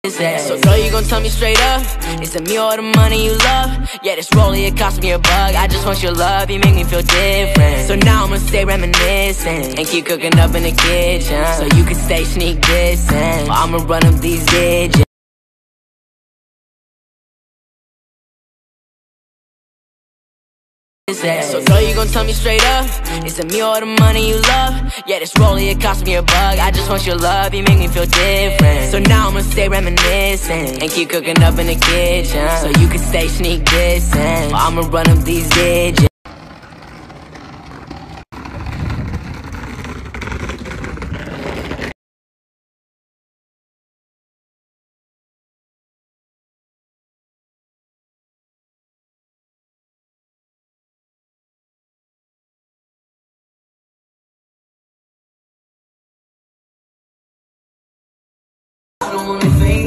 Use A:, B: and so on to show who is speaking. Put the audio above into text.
A: So girl, you gon' tell me straight up, is it me or the money you love? Yeah, this rollie, it cost me a buck. I just want your love, you make me feel different. So now I'ma stay reminiscing and keep cooking up in the kitchen, so you can stay sneak dissing. I'ma run up these digits. So girl, you gon' tell me straight up, is it me or the money you love? Yeah, this rollie, it cost me a buck. I just want your love, you make me feel different. So now I'ma stay reminiscing and keep cooking up in the kitchen, so you can stay sneak dissing. I'ma run up these digits. I don't wanna fade